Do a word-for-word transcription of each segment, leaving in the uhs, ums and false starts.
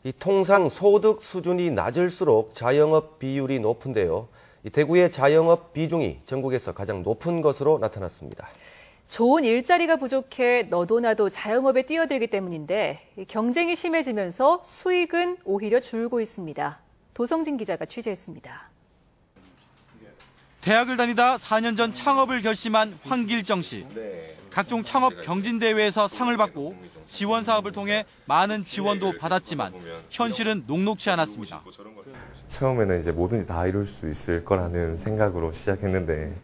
이 통상 소득 수준이 낮을수록 자영업 비율이 높은데요. 이 대구의 자영업 비중이 전국에서 가장 높은 것으로 나타났습니다. 좋은 일자리가 부족해 너도 나도 자영업에 뛰어들기 때문인데 경쟁이 심해지면서 수익은 오히려 줄고 있습니다. 도성진 기자가 취재했습니다. 대학을 다니다 사 년 전 창업을 결심한 황길정 씨. 각종 창업 경진대회에서 상을 받고 지원 사업을 통해 많은 지원도 받았지만 현실은 녹록지 않았습니다. 처음에는 이제 뭐든지 다 이룰 수 있을 거라는 생각으로 시작했는데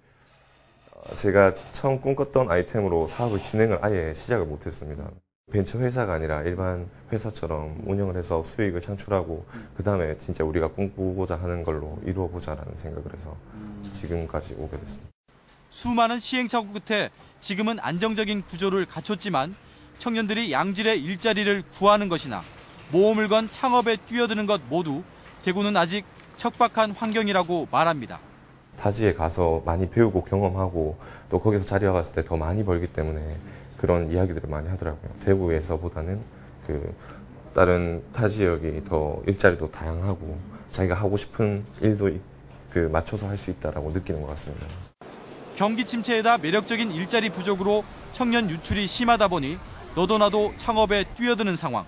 제가 처음 꿈꿨던 아이템으로 사업을 진행을 아예 시작을 못했습니다. 벤처 회사가 아니라 일반 회사처럼 운영을 해서 수익을 창출하고 그 다음에 진짜 우리가 꿈꾸고자 하는 걸로 이루어보자라는 생각을 해서 지금까지 오게 됐습니다. 수많은 시행착오 끝에 지금은 안정적인 구조를 갖췄지만 청년들이 양질의 일자리를 구하는 것이나 모험을 건 창업에 뛰어드는 것 모두 대구는 아직 척박한 환경이라고 말합니다. 타지에 가서 많이 배우고 경험하고 또 거기서 자리와 갔을 때 더 많이 벌기 때문에 그런 이야기들을 많이 하더라고요. 대구에서보다는 그 다른 타 지역이 더 일자리도 다양하고 자기가 하고 싶은 일도 그 맞춰서 할 수 있다라고 느끼는 것 같습니다. 경기 침체에다 매력적인 일자리 부족으로 청년 유출이 심하다 보니 너도 나도 창업에 뛰어드는 상황.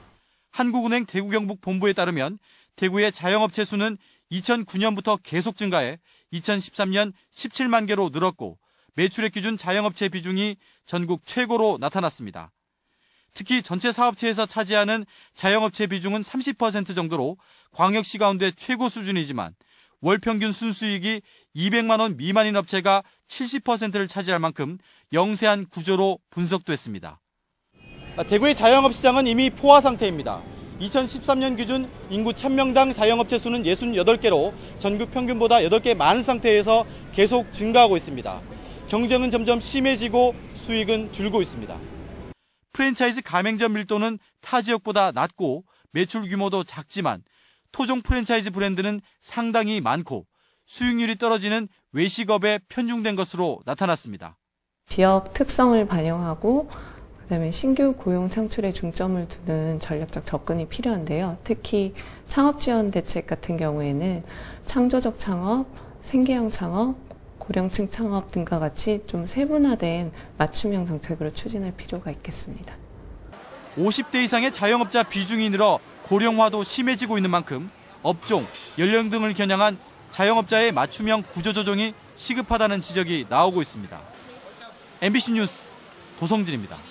한국은행 대구경북본부에 따르면 대구의 자영업체 수는 이천구 년부터 계속 증가해 이천십삼 년 십칠만 개로 늘었고 매출액 기준 자영업체 비중이 전국 최고로 나타났습니다. 특히 전체 사업체에서 차지하는 자영업체 비중은 삼십 퍼센트 정도로 광역시 가운데 최고 수준이지만 월 평균 순수익이 이백만 원 미만인 업체가 칠십 퍼센트를 차지할 만큼 영세한 구조로 분석됐습니다. 대구의 자영업 시장은 이미 포화 상태입니다. 이천십삼 년 기준 인구 천 명당 자영업체 수는 육십팔 개로 전국 평균보다 여덟 개 많은 상태에서 계속 증가하고 있습니다. 경쟁은 점점 심해지고 수익은 줄고 있습니다. 프랜차이즈 가맹점 밀도는 타 지역보다 낮고 매출 규모도 작지만 토종 프랜차이즈 브랜드는 상당히 많고 수익률이 떨어지는 외식업에 편중된 것으로 나타났습니다. 지역 특성을 반영하고 그다음에 신규 고용 창출에 중점을 두는 전략적 접근이 필요한데요. 특히 창업 지원 대책 같은 경우에는 창조적 창업, 생계형 창업, 고령층 창업 등과 같이 좀 세분화된 맞춤형 정책으로 추진할 필요가 있겠습니다. 오십 대 이상의 자영업자 비중이 늘어 고령화도 심해지고 있는 만큼 업종, 연령 등을 겨냥한 자영업자의 맞춤형 구조조정이 시급하다는 지적이 나오고 있습니다. 엠비씨 뉴스 도성진입니다.